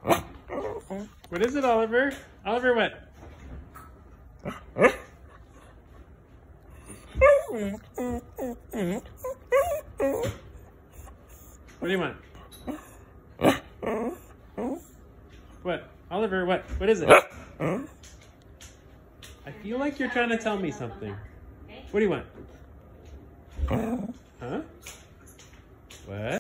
What is it, Oliver? Oliver, what? What do you want? What? Oliver, what? What is it? I feel like you're trying to tell me something. What do you want? Huh? What?